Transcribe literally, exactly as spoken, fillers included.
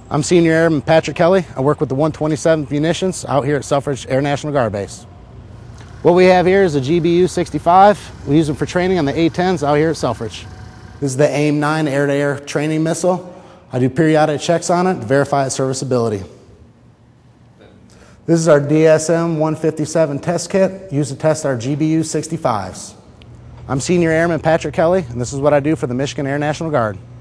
I'm Senior Airman Patrick Kelly. I work with the one twenty-seventh Munitions out here at Selfridge Air National Guard Base. What we have here is a G B U sixty-five. We use them for training on the A tens out here at Selfridge. This is the AIM nine air-to-air training missile. I do periodic checks on it to verify its serviceability. This is our D S M one fifty-seven test kit used to test our G B U sixty-fives. I'm Senior Airman Patrick Kelly, and this is what I do for the Michigan Air National Guard.